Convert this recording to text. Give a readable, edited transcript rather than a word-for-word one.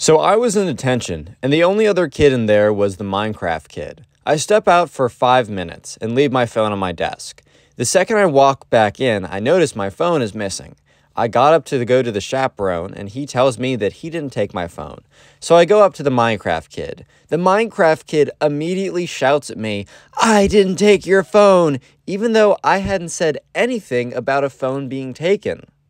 So I was in detention, and the only other kid in there was the Minecraft kid. I step out for 5 minutes and leave my phone on my desk. The second I walk back in, I notice my phone is missing. I got up to go to the chaperone, and he tells me that he didn't take my phone. So I go up to the Minecraft kid. The Minecraft kid immediately shouts at me, "I didn't take your phone," even though I hadn't said anything about a phone being taken.